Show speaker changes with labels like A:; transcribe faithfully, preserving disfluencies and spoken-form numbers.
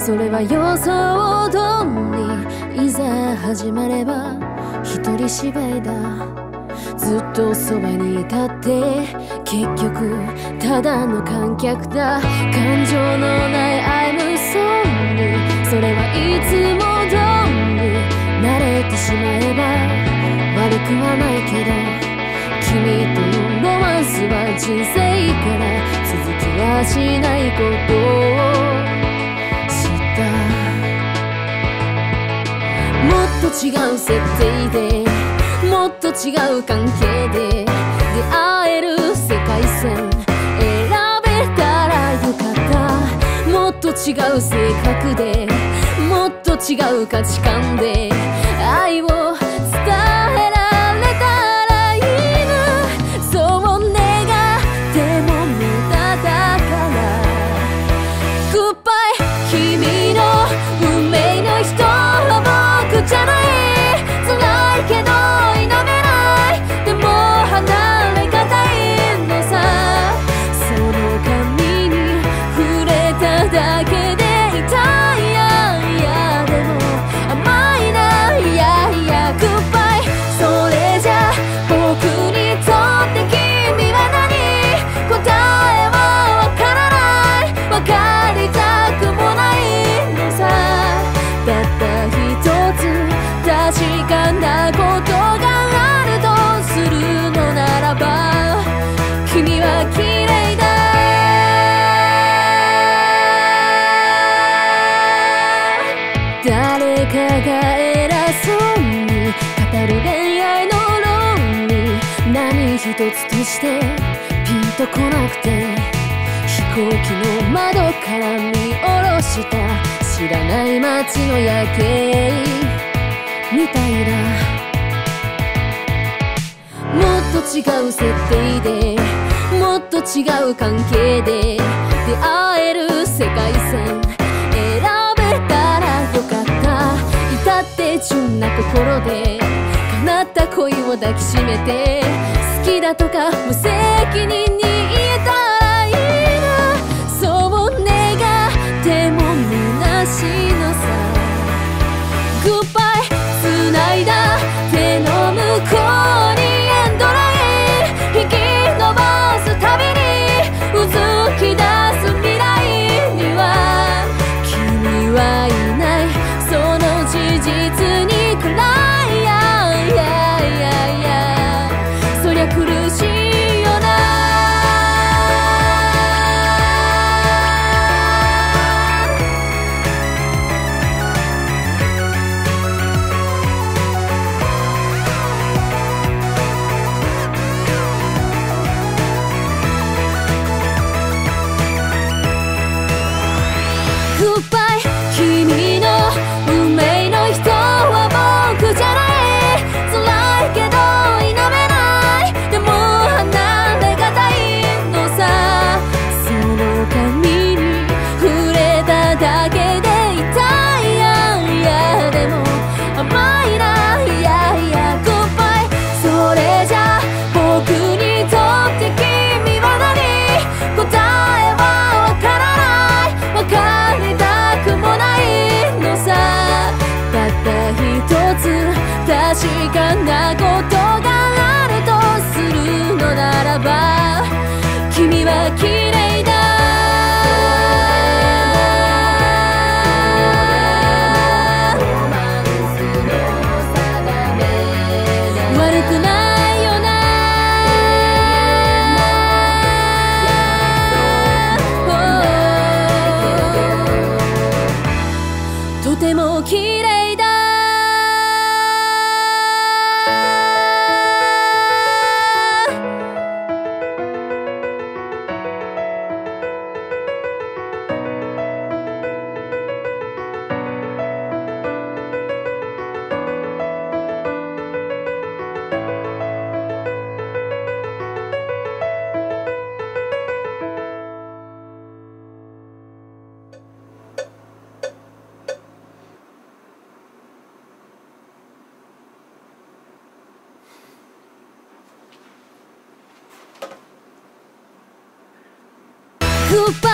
A: それは予想通りいざ始まれば一人芝居だ。ずっとそばにいたって結局ただの観客だ。感情のない I'm sorry それはいつも通り慣れてしまえば悪くはないけど、君とのロマンスは人生から続きはしないことを知った。もっと違う設定でもっと違う関係で出会える世界線選べたらよかった。もっと違う性格でもっと違う価値観で愛を伝えられたらいいな。そう願っても無駄だから Goodbye 君の運命の人は僕じゃない。辛いけどだけで痛いやいやでも甘いな、いやいや Goodbye それじゃ僕にとって君は何。答えはわからない、わかりたくもないのさ。たった一つ確かなことがあるとするのならば君は綺麗だ。誰かが偉そうに語る恋愛の論理、何一つとしてピンとこなくて、飛行機の窓から見下ろした知らない街の夜景みたいだ。もっと違う設定でもっと違う関係で出会える世界線選べたらよかった。至って純な心で叶った恋を抱きしめて好きだとか無責任に言えたらいいな。そう願っても虚しいのさ。 Goodbye 繋いだ手の向こうにエンドライン引き伸ばすたびにうずき出す未来には君はいない。その事実に暗いやいやいやいやそりゃ苦しいよな。Goodbye 君の運命の人は僕じゃない。辛いけど否めない、でも離れがたいのさ。その髪に触れただけで痛いやいやでも甘いな、いやいや Goodbye それじゃ僕にとって君は何。答えはわからない、わかりたくもないのさ。たった一つ確かなことがあるとするのならば君は綺麗だ。悪くないよな。とても綺麗だ。Goodbye